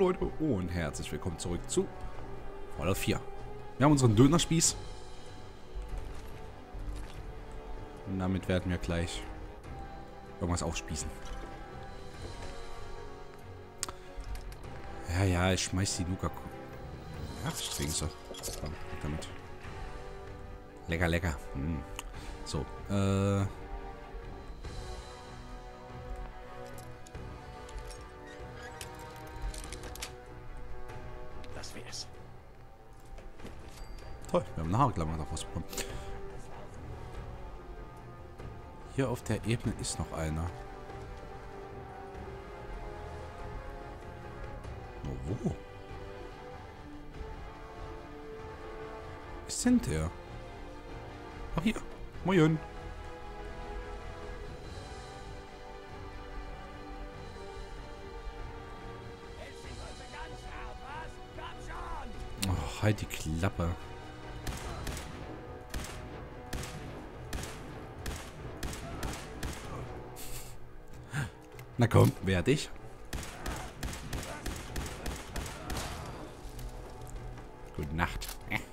Leute und herzlich willkommen zurück zu Fallout 4. Wir haben unseren Dönerspieß. Und damit werden wir gleich irgendwas aufspießen. Ja, ich schmeiß die Nuka. Ach, ich trinke sie. Komm, damit. Lecker, lecker. So, Das wär's. toll, wir haben eine Haarklammer noch rausbekommen. Hier auf der Ebene ist noch einer. Nur wo? Ist denn der? Ach hier. Moin. Oh, halt die Klappe. Na komm, werd ich. Gute Nacht.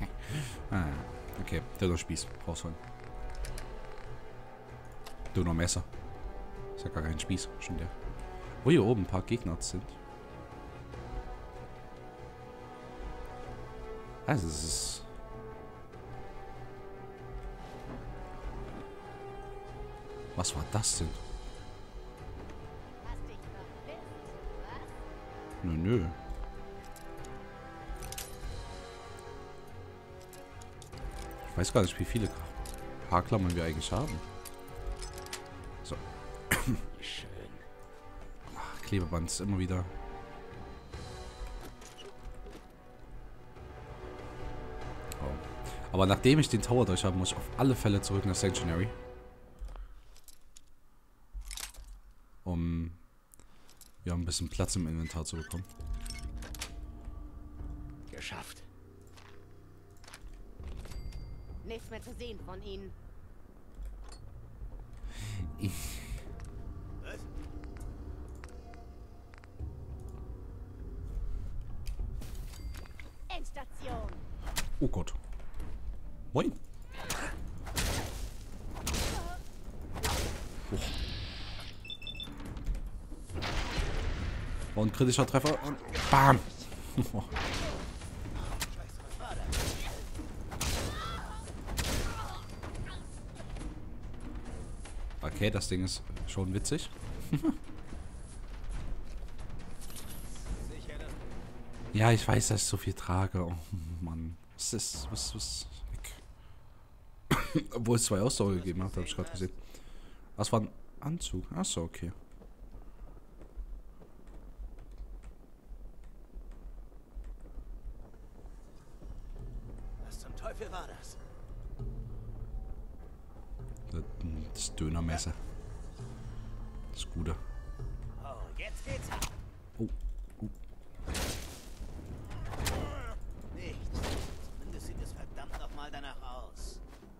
Okay, Dönerspieß. Rausholen. Dönermesser. Ist ja gar kein Spieß. Schon der. Wo hier oben ein paar Gegner sind. Also es ist... Was war das denn? Nö. Ich weiß gar nicht, wie viele Haarklammern wir eigentlich haben. So. Schön. Ach, Klebeband ist immer wieder... Oh. Aber nachdem ich den Tower durch habe, muss ich auf alle Fälle zurück nach Sanctuary. Um... ja, ein bisschen Platz im Inventar zu bekommen. Geschafft. Nichts mehr zu sehen von ihnen. Was? Endstation. Oh Gott. Moin. Oh. Und kritischer Treffer und BAM! Okay, das Ding ist schon witzig. Ja, ich weiß, dass ich so viel trage. Oh Mann. Was ist... Was... Obwohl es 2 Ausdauer gegeben hat, habe ich gerade gesehen. Was war ein Anzug? Achso, okay. Was zum Teufel war das? Das Dönermesser. Das Gute. Oh, jetzt geht's ab. Oh. Nichts. Zumindest sieht es verdammt nochmal danach aus.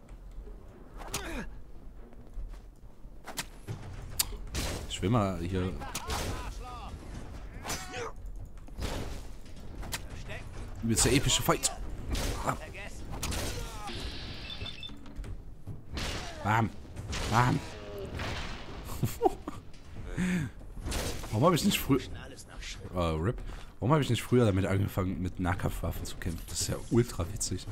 Ich will mal hier... Versteckt. Mit der epische Fight. Vergessen. Bam. Bam. Warum habe ich nicht früher... Alles nach Schritt. RIP. Warum habe ich nicht früher damit angefangen, mit Nahkampfwaffen zu kämpfen? Das ist ja ultra witzig.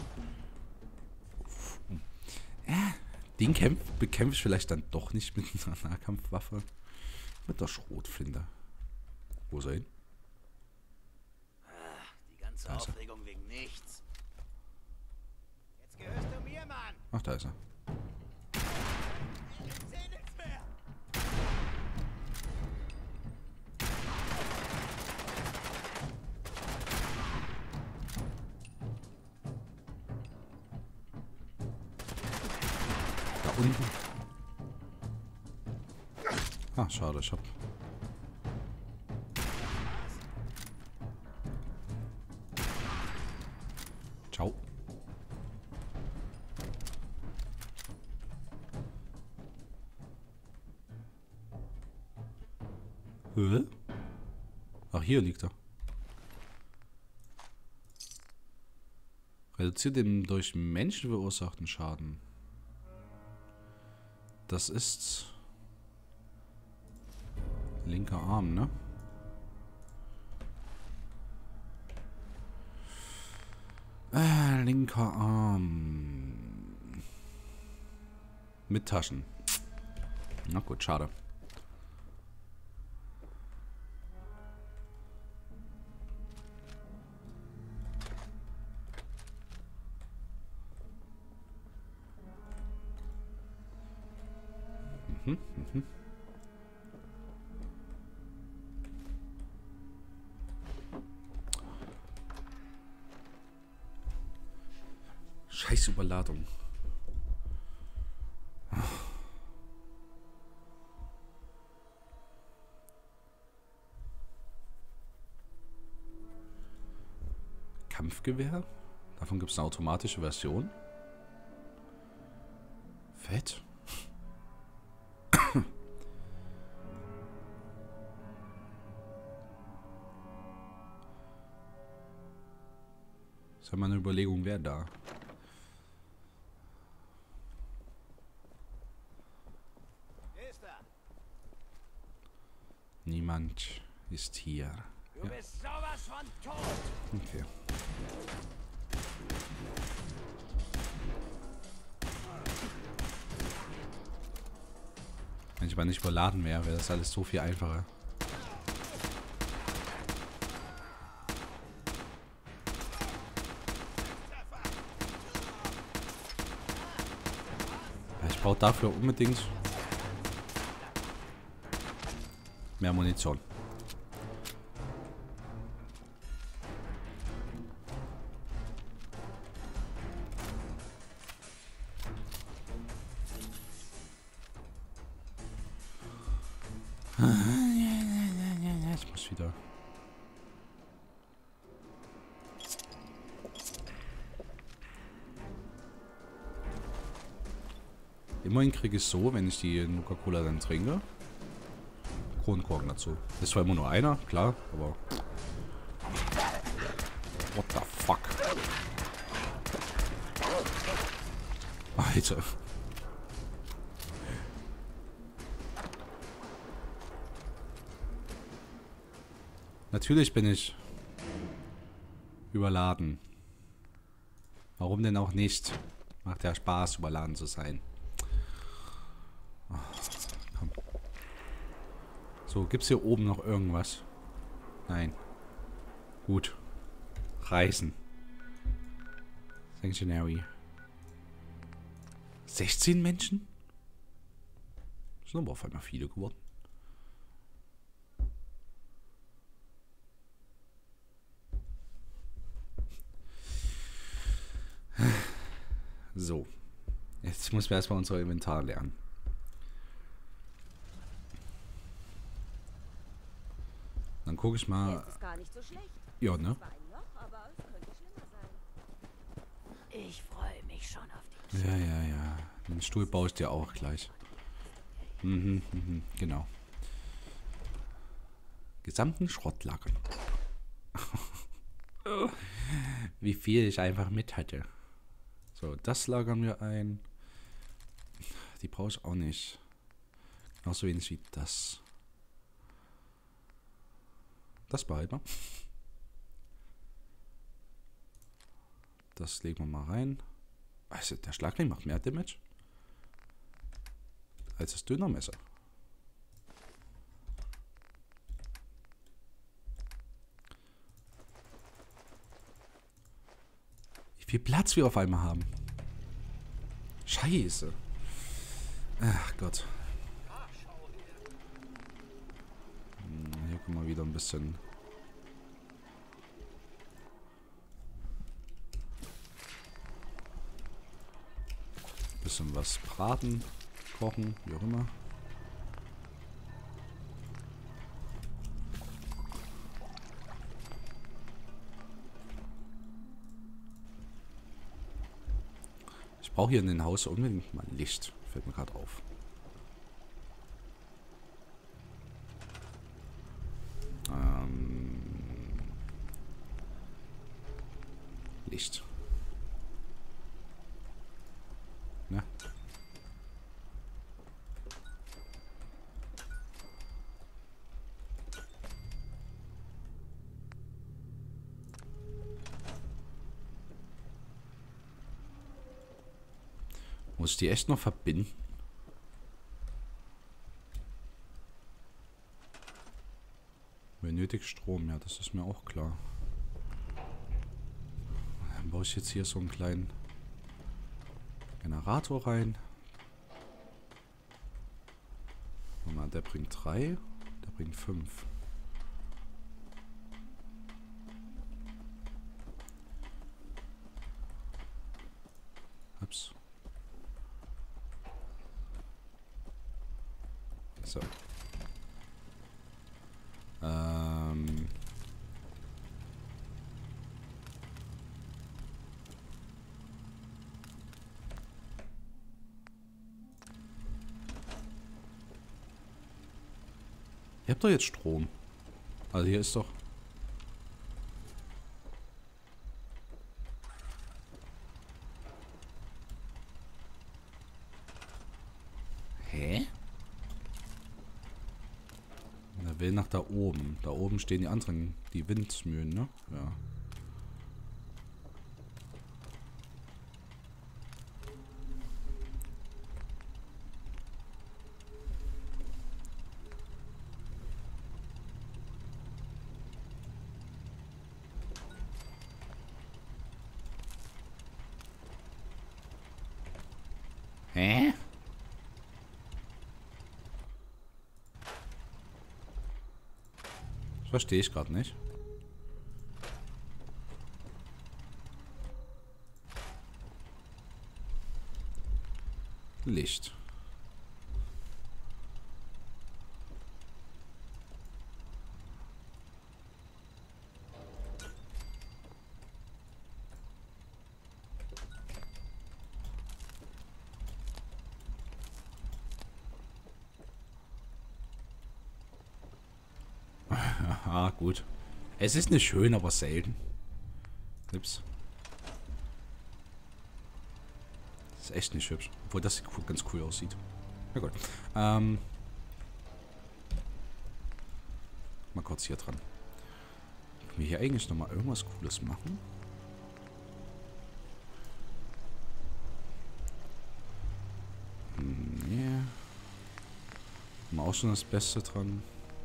Den bekämpfe ich vielleicht dann doch nicht mit einer Nahkampfwaffe. Mit der Schrotflinte. Wo ist er hin? Die ganze Da ist er. Aufregung wegen nichts. Jetzt gehörst du mir, Mann. Ach, da ist er. Ich seh nichts mehr. Da unten. Ah, schade, ich hab... Ciao. Hä? Ach, hier liegt er. Reduziert den durch Menschen verursachten Schaden. Das ist linker Arm, ne? Linker Arm. Mit Taschen. Na gut, schade. Scheiß Überladung. Kampfgewehr? Davon gibt es eine automatische Version. Fett. Ist ja mal eine Überlegung, wer da. Wer ist da? Niemand ist hier. Du bist sowas von tot! Okay. Wenn ich mal nicht überladen wäre, wäre das alles so viel einfacher. Ich brauche dafür unbedingt mehr Munition. Ich muss wieder. Immerhin kriege ich so, wenn ich die Nuka-Cola dann trinke, Kronkorken dazu. Das ist zwar immer nur einer, klar, aber... What the fuck? Alter. Natürlich bin ich überladen. Warum denn auch nicht? Macht ja Spaß, überladen zu sein. Oh, komm. So, gibt's hier oben noch irgendwas? Nein. Gut. Reisen. Sanctuary. 16 Menschen? Das sind aber auf einmal viele geworden. So. Jetzt müssen wir erstmal unser Inventar lernen. Dann gucke ich mal. Jetzt ist gar nicht so schlecht. Ja, ne? Zwar ein Loch, aber es könnte schlimmer sein. Ich freue mich schon auf die Ja, ja, ja. Den Stuhl baue ich dir auch gleich. Genau. Gesamten Schrott lagern. Wie viel ich einfach mit hatte. So, das lagern wir ein. Die brauche ich auch nicht. Genauso wenig wie das. Das behalten wir. Das legen wir mal rein. Also, der Schlagring macht mehr Damage als das Dönermesser. Wie viel Platz wir auf einmal haben. Scheiße. Ach Gott. Hier können wir wieder ein bisschen... was braten, kochen, wie auch immer. Ich brauche hier in den Haus unbedingt mal Licht, fällt mir gerade auf. Licht. Ne? Muss ich die echt noch verbinden? Benötigt Strom, ja, das ist mir auch klar. Dann baue ich jetzt hier so einen kleinen Generator rein. Mal, der bringt 3, der bringt 5. Ups. So. Ihr habt doch jetzt Strom. Also hier ist doch... Hä? Er will nach da oben. Da oben stehen die anderen, die Windmühlen, ne? Ja. Hä? Das verstehe ich gerade nicht. Licht. Aha, gut. Es ist nicht schön, aber selten. Ups. Das ist echt nicht hübsch. Obwohl das ganz cool aussieht. Na gut. Mal kurz hier dran. Können wir hier eigentlich nochmal irgendwas Cooles machen? Nee. Haben wir auch schon das Beste dran.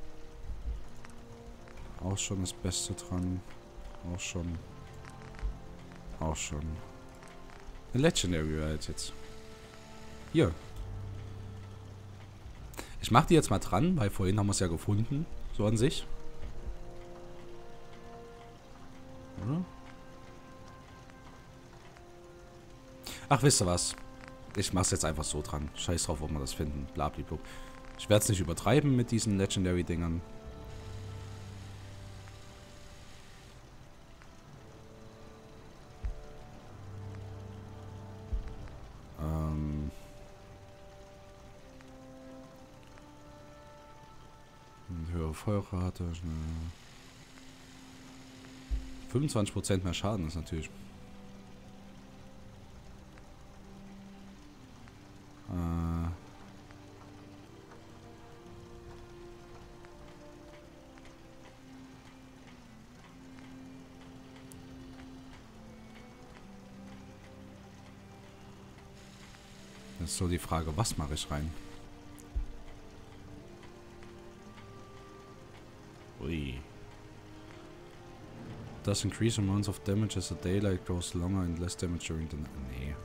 Auch schon das Beste dran. Auch schon. Auch schon. Eine Legendary halt jetzt. Hier. Ich mach die jetzt mal dran, weil vorhin haben wir es ja gefunden. So an sich. Oder? Ach, wisst ihr was? Ich mach's jetzt einfach so dran. Scheiß drauf, ob wir das finden. Blablabla. Ich werde es nicht übertreiben mit diesen Legendary-Dingern. Höhere Feuerrate. 25% mehr Schaden ist natürlich. Das ist so die Frage, was mache ich rein? Ui. Does increase amounts of damage as the daylight grows longer and less damage during the night. Nee.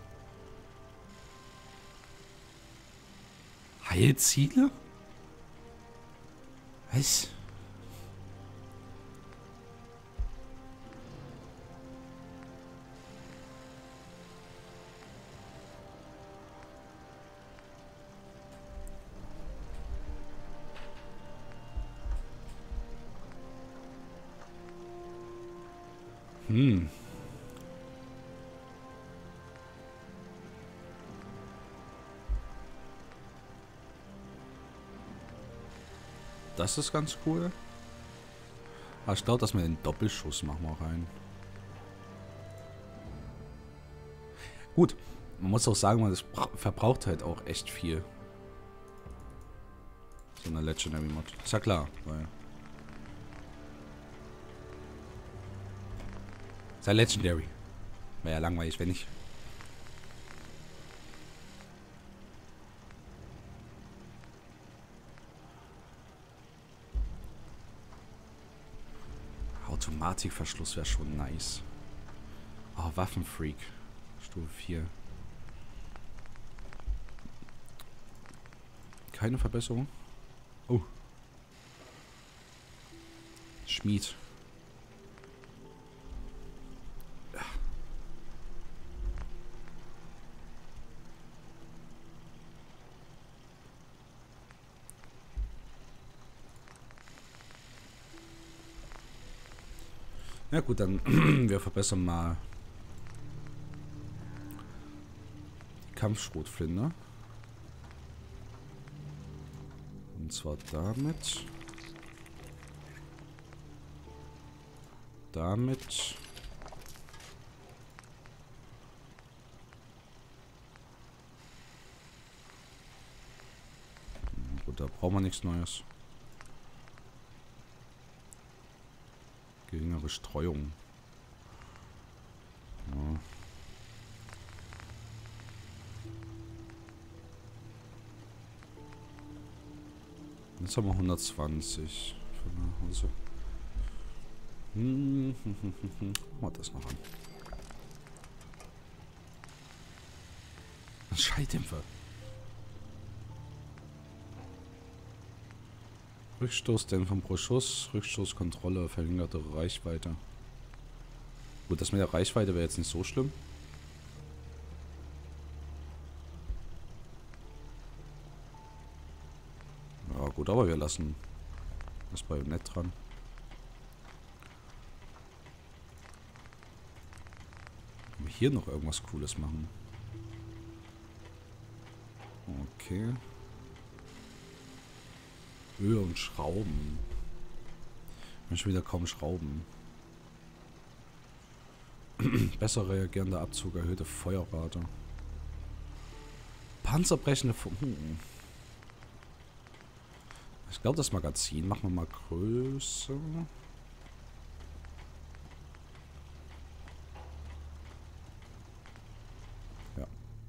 Heilziele? Was? Das ist ganz cool. Aber ich glaube, dass wir den Doppelschuss machen wir rein. Gut. Man muss auch sagen, das verbraucht halt auch echt viel. So eine Legendary Mod. Ist ja klar, weil... Ist ja Legendary. Wäre ja langweilig, wenn nicht. Automatikverschluss wäre schon nice. Oh, Waffenfreak. Stufe 4. Keine Verbesserung. Oh. Schmied. Ja gut, dann wir verbessern mal die Kampfschrotflinte. Und zwar damit. Damit. Gut, da brauchen wir nichts Neues. Geringere Streuung. Ja. Jetzt haben wir 120. Also. Machen wir das noch an. Ein Schalldämpfer. Rückstoßdämpfer pro Schuss, Rückstoßkontrolle, verringerte Reichweite. Gut, das mit der Reichweite wäre jetzt nicht so schlimm. Ja gut, aber wir lassen das bei nett dran. Können wir hier noch irgendwas Cooles machen? Okay. Höhe und Schrauben. Ich will schon wieder kaum Schrauben. Besser reagierender Abzug, erhöhte Feuerrate. Panzerbrechende Ich glaube, das Magazin machen wir mal größer. Ja.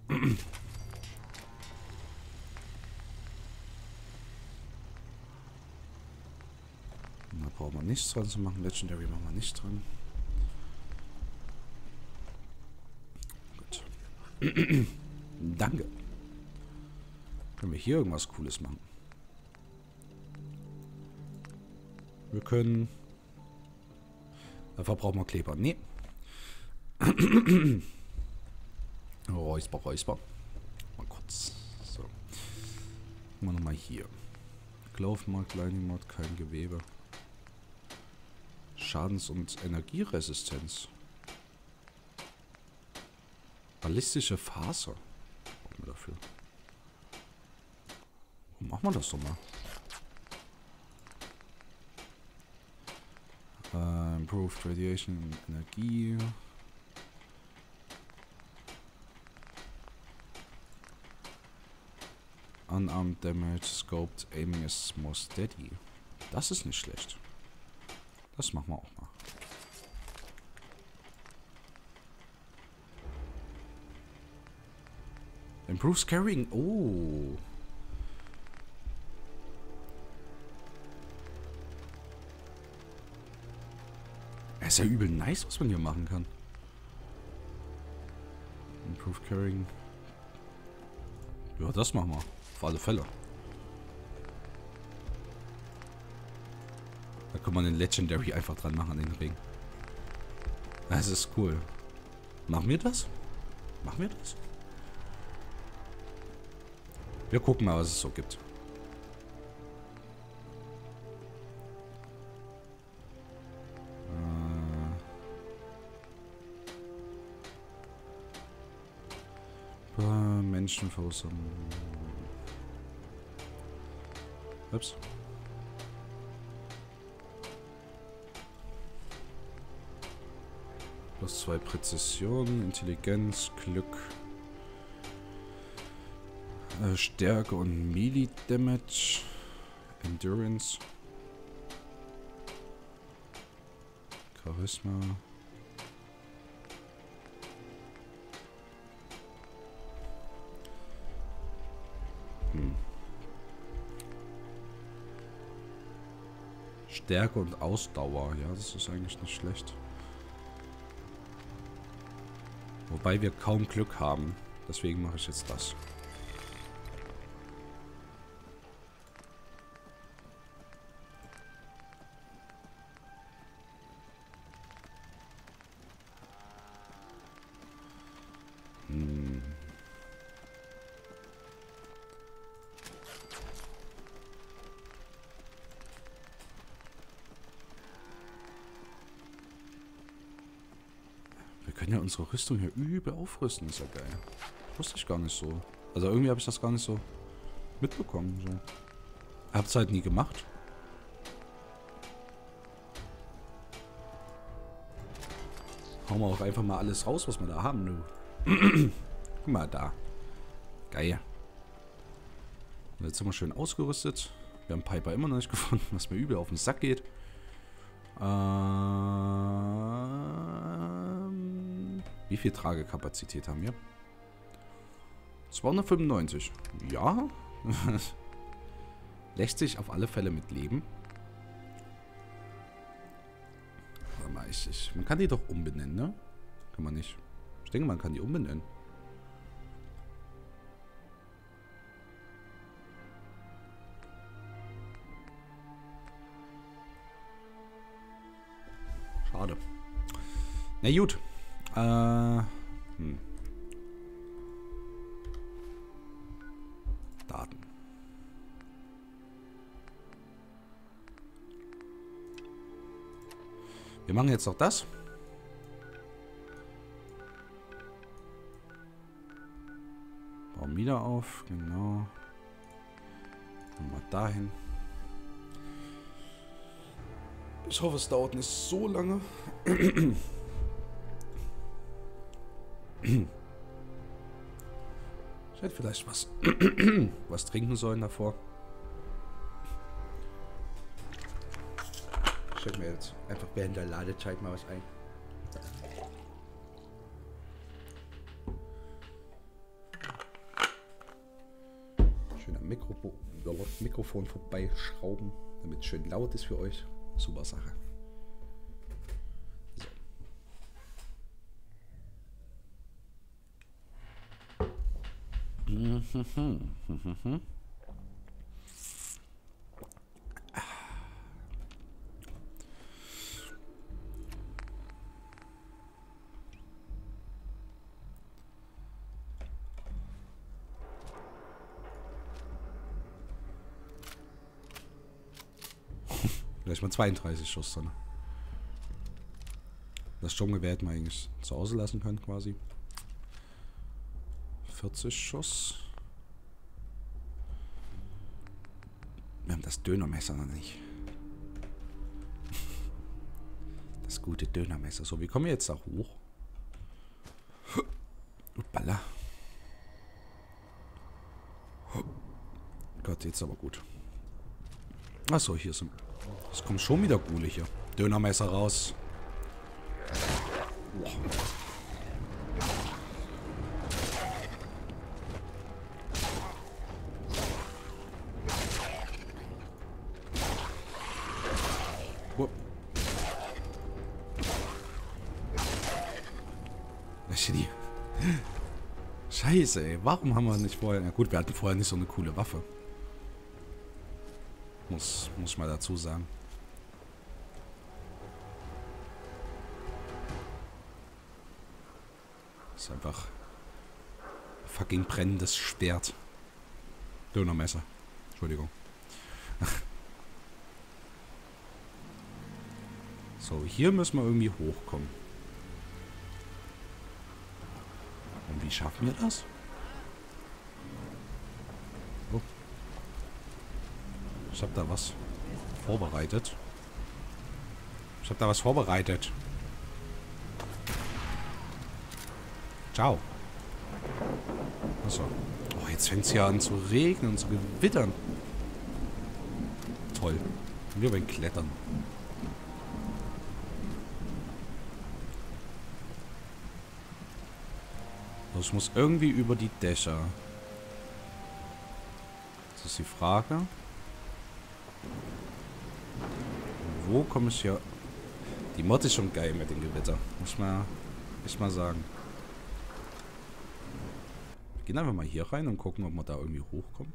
Da brauchen wir nichts dran zu machen. Legendary machen wir nicht dran. Gut. Danke. Können wir hier irgendwas Cooles machen? Wir können... Dafür brauchen wir Kleber. Nee. Räusper, Räusper. Mal kurz. So. Machen wir nochmal hier. Laufmark, Lightning Mod, kein Gewebe. Schadens- und Energieresistenz. Ballistische Faser. Brauchen wir dafür. Machen wir das doch mal. Improved Radiation, Energie. Unarmed Damage, Scoped Aiming is more steady. Das ist nicht schlecht. Das machen wir auch mal. Improves Carrying. Oh. Das ist ja übel nice, was man hier machen kann. Improved Carrying. Ja, das machen wir. Auf alle Fälle. Da kann man den Legendary einfach dran machen an den Ring. Das ist cool. Machen wir das? Machen wir das? Wir gucken mal, was es so gibt. Menschenfaust. Ups. +2 Präzision, Intelligenz, Glück, Stärke und Melee Damage. Endurance. Charisma. Stärke und Ausdauer. Ja, das ist eigentlich nicht schlecht. Wobei wir kaum Glück haben. Deswegen mache ich jetzt das. Wir können ja unsere Rüstung hier übel aufrüsten. Ist ja geil. Wusste ich gar nicht so. Also irgendwie habe ich das gar nicht so mitbekommen. So. Hab's halt nie gemacht. Hauen wir auch einfach mal alles raus, was wir da haben. Du. Guck mal da. Geil. Und jetzt sind wir schön ausgerüstet. Wir haben Piper immer noch nicht gefunden, was mir übel auf den Sack geht. Wie viel Tragekapazität haben wir? 295. Ja. Lässt sich auf alle Fälle mit leben. Warte mal, man kann die doch umbenennen, ne? Kann man nicht. Ich denke, man kann die umbenennen. Schade. Na gut. Daten. Wir machen jetzt noch das. Bauen wieder auf. Genau. Mal dahin. Ich hoffe, es dauert nicht so lange. Ich hätte vielleicht was trinken sollen davor. Ich stelle mir jetzt einfach während der Ladezeit mal was ein. Schön am Mikrofon vorbeischrauben, damit es schön laut ist für euch. Super Sache. So. Vielleicht mal 32 Schuss dann. Das Sturmgewehr hätten wir eigentlich zu Hause lassen können, quasi. 40 Schuss. Wir haben das Dönermesser noch nicht. Das gute Dönermesser. So, wie kommen wir jetzt da hoch? Uppala. Gott, jetzt aber gut. Achso, hier sind... Es kommen schon wieder Gule hier. Dönermesser raus. Boah. Boah. Die. Scheiße, ey. Warum haben wir nicht vorher... Na gut, wir hatten vorher nicht so eine coole Waffe. Muss ich mal dazu sagen. Das ist einfach fucking brennendes Schwert. Dönermesser. Entschuldigung. So, hier müssen wir irgendwie hochkommen. Und wie schaffen wir das? Oh. Ich habe da was vorbereitet. Ciao. Achso. Oh, jetzt fängt es ja an zu regnen und zu gewittern. Toll. Wir beim Klettern. Also ich muss irgendwie über die Dächer. Das ist die Frage. Wo komme ich hier? Die Mod ist schon geil mit dem Gewitter. Muss man echt mal sagen. Wir gehen einfach mal hier rein und gucken, ob wir da irgendwie hochkommen.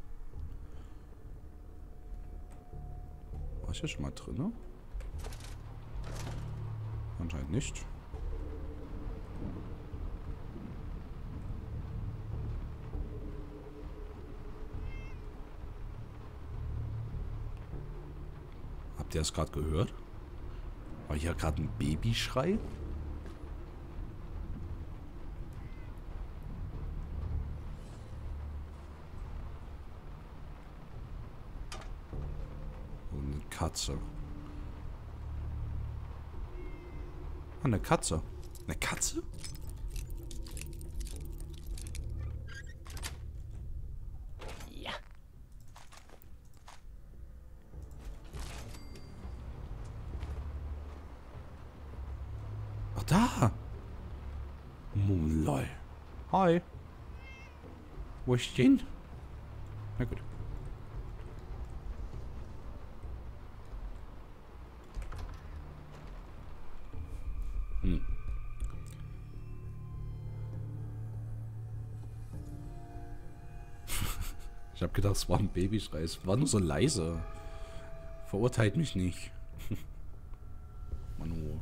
War ich hier schon mal drin? Ne? Anscheinend nicht. Habt ihr das gerade gehört? War hier gerade ein Babyschrei? Und eine Katze. Ah, eine Katze. Eine Katze? Ja. Ach, da. Lol. Hi. Wo ist denn? Na gut. Ich habe gedacht, es war ein Babyschrei. Es war nur so leise. Verurteilt mich nicht. Manu.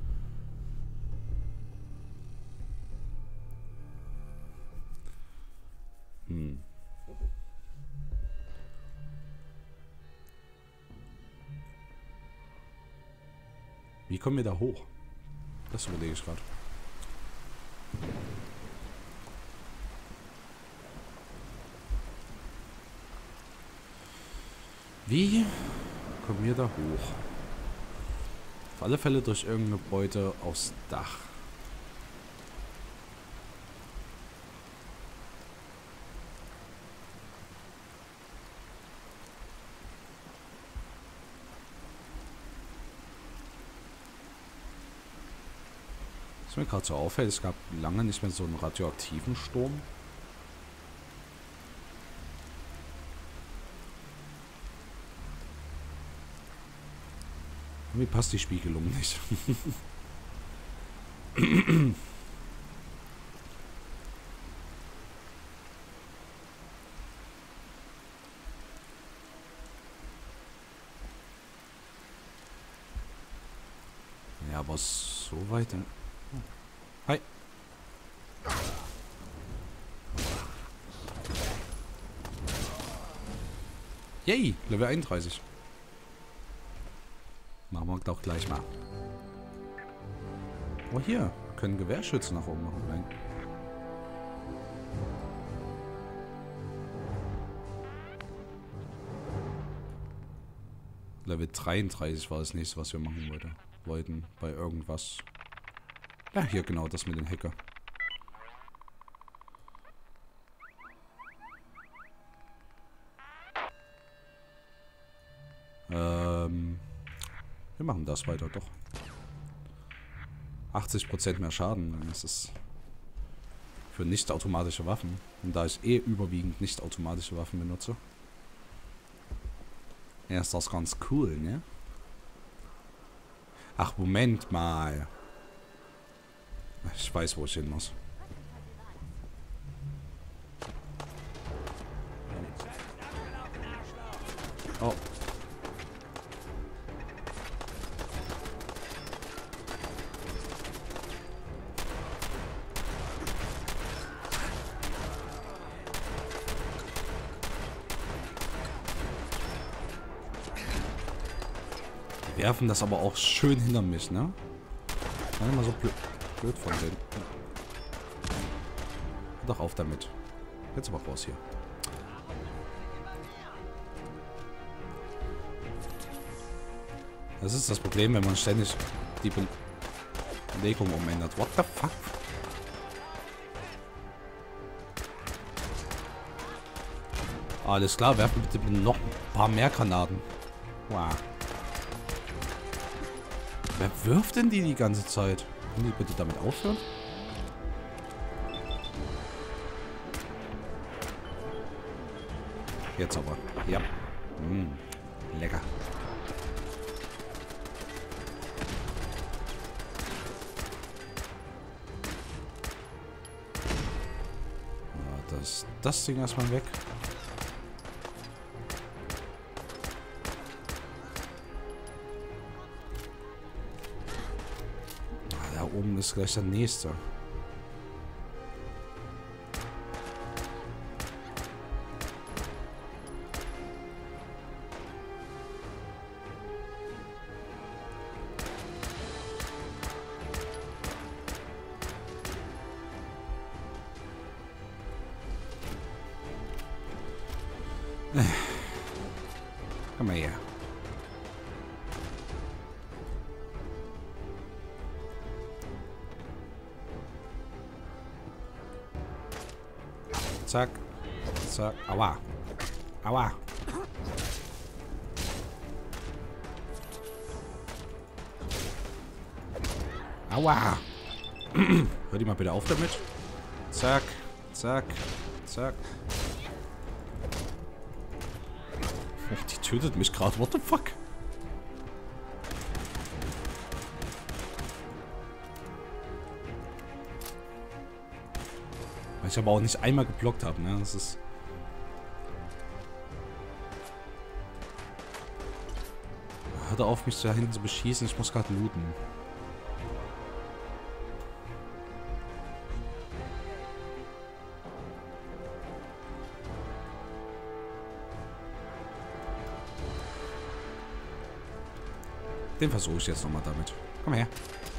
Wie kommen wir da hoch? Das überlege ich gerade. Wie kommen wir da hoch? Auf alle Fälle durch irgendeine Beute aufs Dach. Was mir gerade so auffällt, es gab lange nicht mehr so einen radioaktiven Sturm. Irgendwie passt die Spiegelung nicht. Ja, aber so weit. Hi. Yay, Level 31. Machen wir doch gleich mal. Oh, hier. Können Gewehrschützen nach oben machen. Nein. Level 33 war das nächste, was wir machen wollten. Bei irgendwas. Ja, hier genau, das mit den Hacker. Wir machen das weiter, doch. 80% mehr Schaden, das ist für nicht-automatische Waffen. Und da ich überwiegend nicht-automatische Waffen benutze. Ja, ist das ganz cool, ne? Ach, Moment mal. Ich weiß, wo ich hin muss. Oh. Die werfen das aber auch schön hinter mich, ne? War immer so blöd von denen. Doch auf damit. Jetzt aber raus hier. Das ist das Problem, wenn man ständig die Belegung umändert. What the fuck? Alles klar, werfen bitte noch ein paar mehr Granaten. Wow. Wer wirft denn die ganze Zeit? Können die bitte damit aufhören? Jetzt aber. Ja. Lecker. Ja, das Ding erstmal weg. Da oben ist gleich der nächste. Komm mal her. Zack. Zack. Aua. Aua. Aua. Hör die mal bitte auf damit. Zack. Zack. Zack. Die tötet mich gerade. What the fuck? Weil ich aber auch nicht einmal geblockt habe, ne? Das ist... Hört auf, mich da hinten zu beschießen. Ich muss gerade looten. Den versuche ich jetzt nochmal damit. Komm her.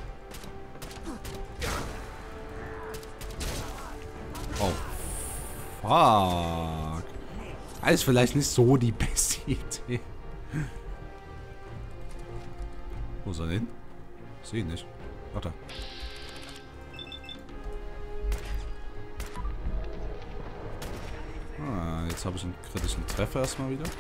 Oh. Fuck. Alles vielleicht nicht so die beste Idee. Wo ist er hin? Ich sehe ihn nicht. Warte. Ah, jetzt habe ich einen kritischen Treffer erstmal wieder.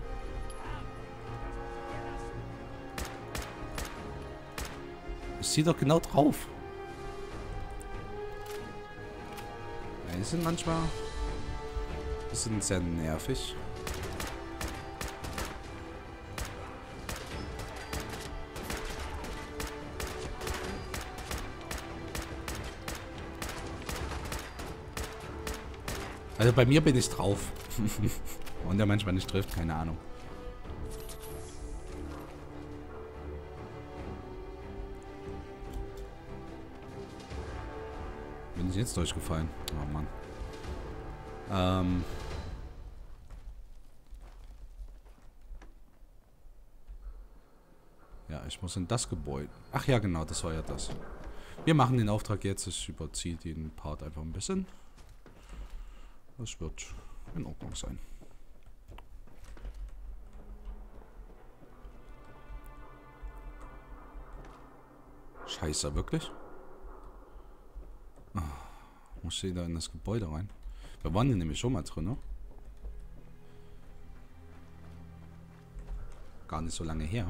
Ich ziehe doch genau drauf. Ja, die sind manchmal ein bisschen sehr nervig. Also bei mir bin ich drauf. Und der manchmal nicht trifft, keine Ahnung. Bin ich jetzt durchgefallen? Oh Mann. Ja, ich muss in das Gebäude. Ach ja, genau, das war ja das. Wir machen den Auftrag jetzt. Ich überziehe den Part einfach ein bisschen. Das wird in Ordnung sein. Scheiße, wirklich? Muss ich da in das Gebäude rein? Wir waren hier nämlich schon mal drin, ne? Gar nicht so lange her.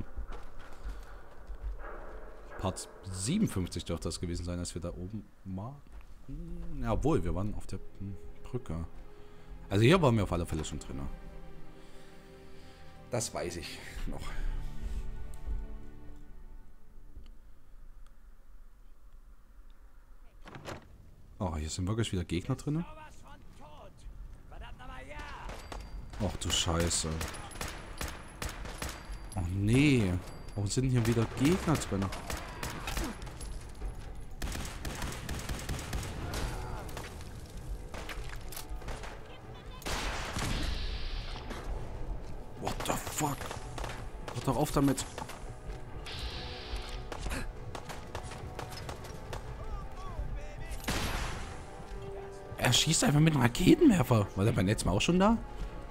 Part 57 dürfte das gewesen sein, als wir da oben waren. Ja, obwohl, wir waren auf der Brücke. Also hier waren wir auf alle Fälle schon drin. Ne? Das weiß ich noch. Oh, hier sind wirklich wieder Gegner drin. Ach du Scheiße. Oh nee. Warum sind hier wieder Gegner drin? What the fuck? Hört doch auf damit. Er schießt einfach mit einem Raketenwerfer. War der beim letzten Mal auch schon da?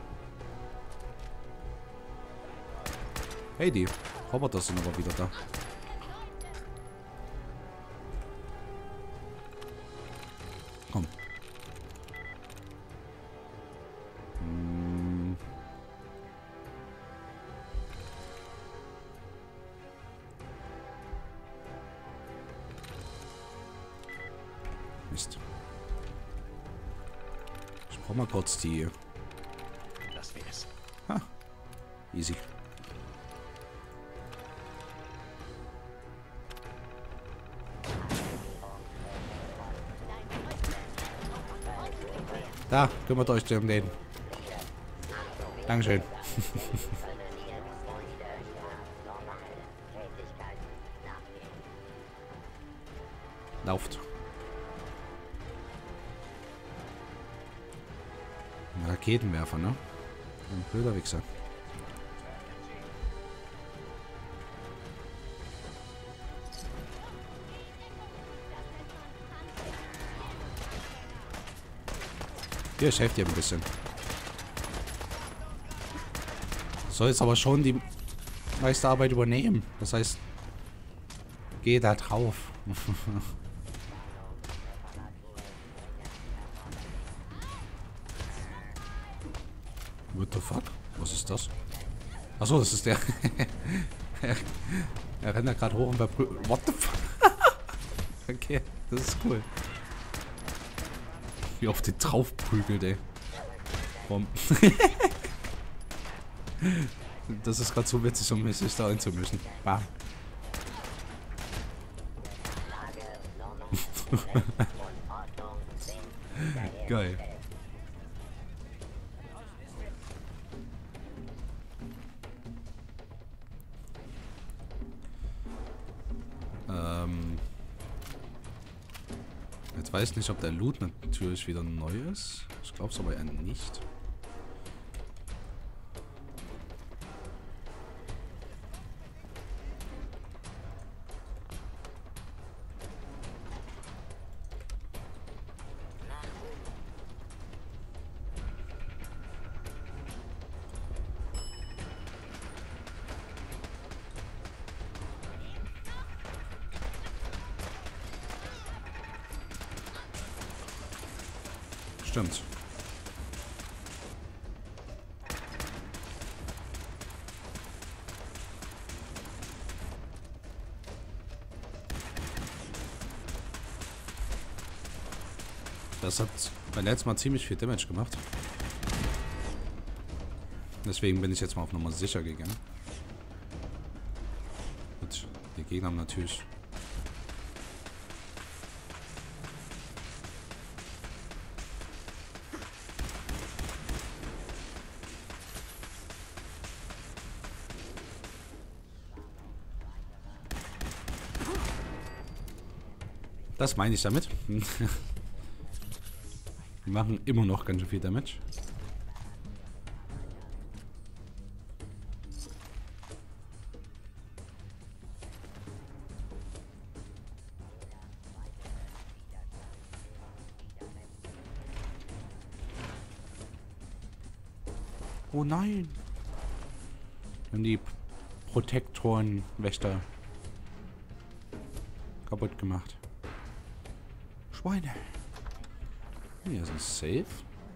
Hey, die Roboter sind aber wieder da. Komm. Brauchen wir kurz die... Das wär's. Ha. Easy. Da, kümmert euch um den. Dankeschön. Lauft. Ein Raketenwerfer, ne? Ein blöder Wichser. Hier, ich helfe dir ein bisschen. Soll jetzt aber schon die meiste Arbeit übernehmen. Das heißt, geh da drauf. What the fuck? Was ist das? Achso, das ist der. Er rennt da gerade hoch und verprügelt. What the fuck? Okay, das ist cool. Wie auf den drauf prügelt, ey. Warum? Das ist gerade so witzig, um sich da einzumischen. Bam. Geil. Jetzt weiß ich nicht, ob der Loot natürlich wieder neu ist. Ich glaube es aber eher nicht. Stimmt. Das hat beim letzten Mal ziemlich viel Damage gemacht. Deswegen bin ich jetzt mal auf Nummer sicher gegangen. Und die Gegner haben natürlich... Das meine ich damit. Die machen immer noch ganz schön viel Damage. Oh nein! Wir haben die Protektorenwächter kaputt gemacht. Schweine. Hier ist ein Safe.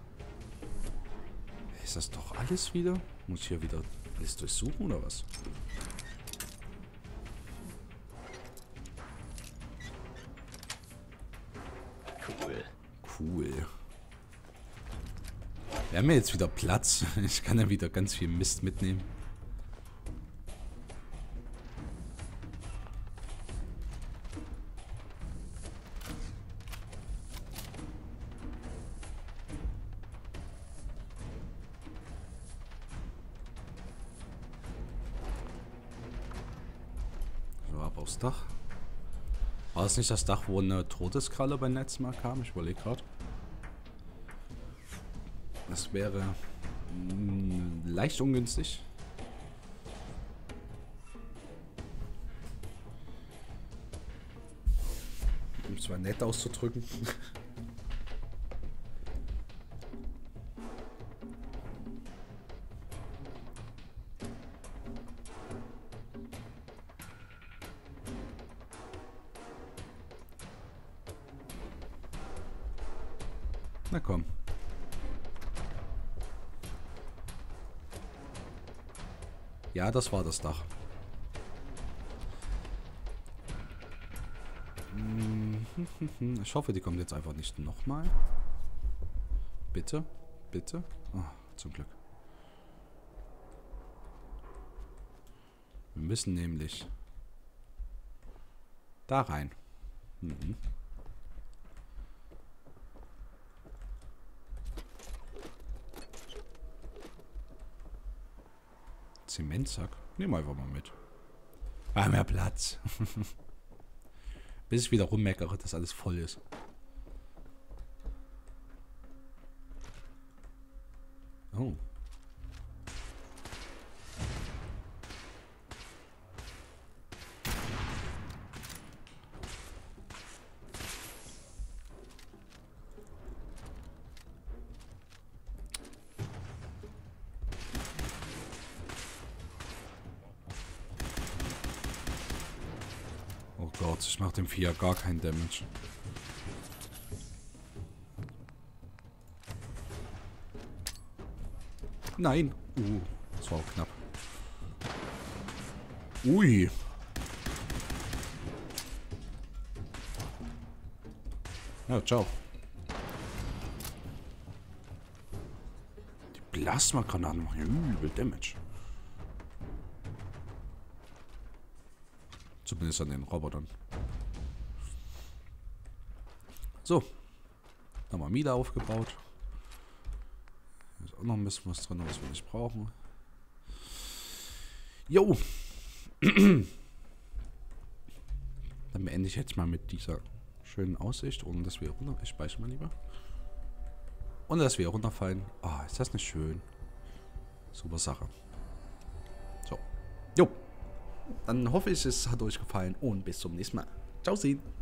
Ist das doch alles wieder? Muss ich hier wieder alles durchsuchen oder was? Cool. Cool. Wir haben ja jetzt wieder Platz. Ich kann ja wieder ganz viel Mist mitnehmen. So, ab aufs Dach. War das nicht das Dach, wo eine Todeskralle beim letzten Mal kam? Ich überlege gerade. Das wäre leicht ungünstig. Um es mal nett auszudrücken. Na komm. Ja, das war das Dach. Ich hoffe, die kommt jetzt einfach nicht nochmal. Bitte. Bitte? Oh, zum Glück. Wir müssen nämlich da rein. Mhm. Zementsack. Nehmen wir einfach mal mit. Ah, mehr Platz. Bis ich wieder rummeckere, dass alles voll ist. Oh. Oh Gott, ich mache dem Vieh ja gar keinen Damage. Nein. Das war auch knapp. Ui. Ja, ciao. Die Plasma-Granaten machen ja übel Damage. Zumindest an den Robotern. So. Haben wir Mila aufgebaut. Da ist auch noch ein bisschen was drin, was wir nicht brauchen. Jo. Dann beende ich jetzt mal mit dieser schönen Aussicht, ohne dass wir runter... Ich speichere mal lieber. Ohne dass wir runterfallen. Ah, ist das nicht schön? Super Sache. So. Jo. Dann hoffe ich, es hat euch gefallen und bis zum nächsten Mal. Ciao, Sie.